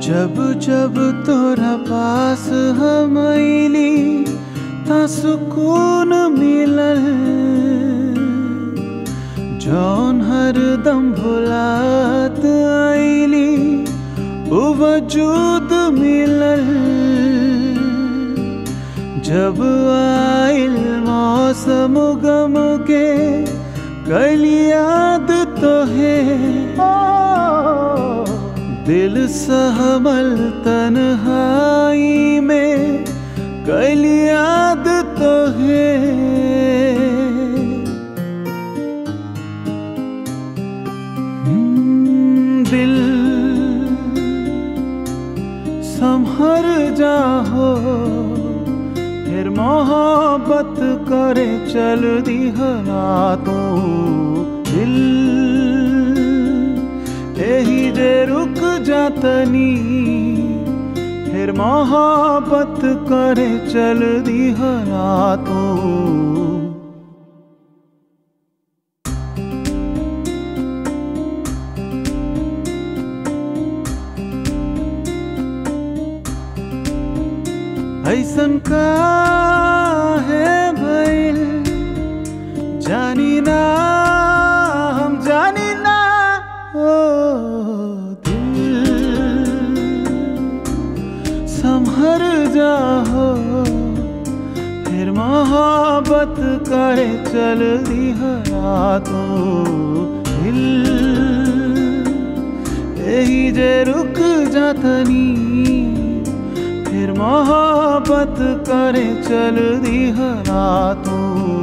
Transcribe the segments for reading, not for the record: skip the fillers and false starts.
जब जब तोरा पास हम आइली ता सुकून मिलल, जौन हरदम भुलात आइली वो वजूद मिलल। जब आइल मौसम गम के कल याद तो है, दिल सहमल तन्हाई में कल याद तो है। दिल संभर जाहो फिर मोहब्बत करे चल दी हालातों। दिल यही जे रुक जातनी फिर मोहब्बत करे चल दी हालातों। ऐसन का है भइल जानी ना, हम जानी ना। ओ दिल संभर जाहो फिर मोहब्बत करे चल दी हालातों। दिल यही जे रुक जातनी फिर मोहब्बत करे चल दी हालातों।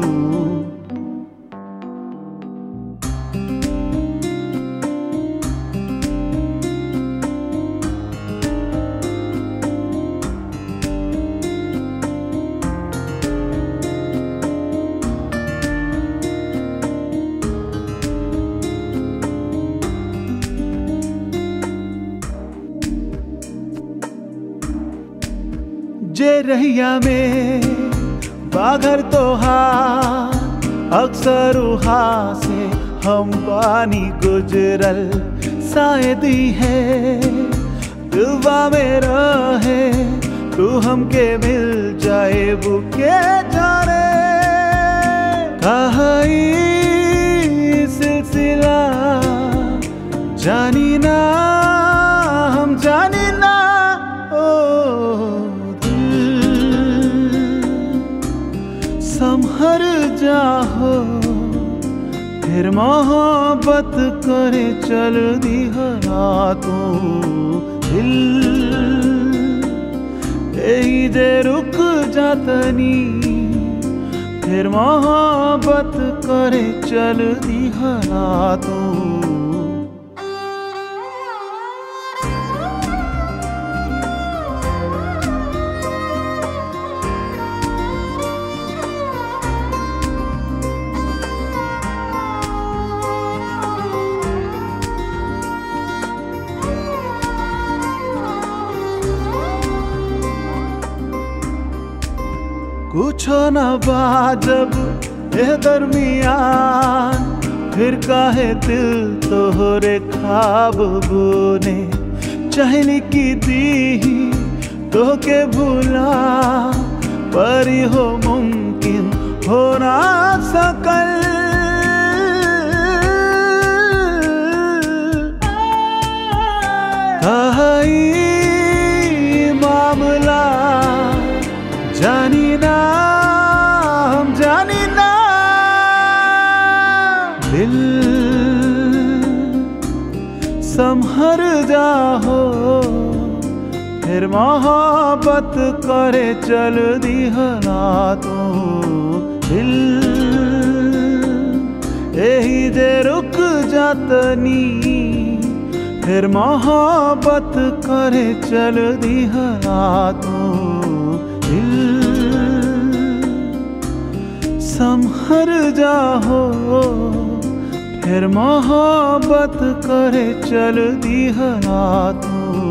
जे रहिया में बाघर तोहार अक्सर उहा से हम पानी गुजरल। शायद ही है दिलवा में रहे तू हमके मिल जाए बुके जाने। कहा ई सिलसिला जानी ना, हम जानी ना। संभर जाहो फिर मोहब्बत करे चल दी हालातों। दिल यही जे रुक जातनी फिर मोहब्बत करे चल दी हालातों। कुछो न बाजब ए दरमियान फिर काहे दिल तोहरे ख्वाब बुने। चाहनी की दी तो के भूला पर हो मुमकिन हो ना सकल। मामला जानी ना, हम जानी ना। दिल संभर जाहो फिर मोहब्बत करे चल दी हालातों। दिल यही जे रुक जातनी फिर मोहब्बत करे चल दी हालातों। दिल संभर जाहो फिर मोहब्बत करे चल दी हालातों।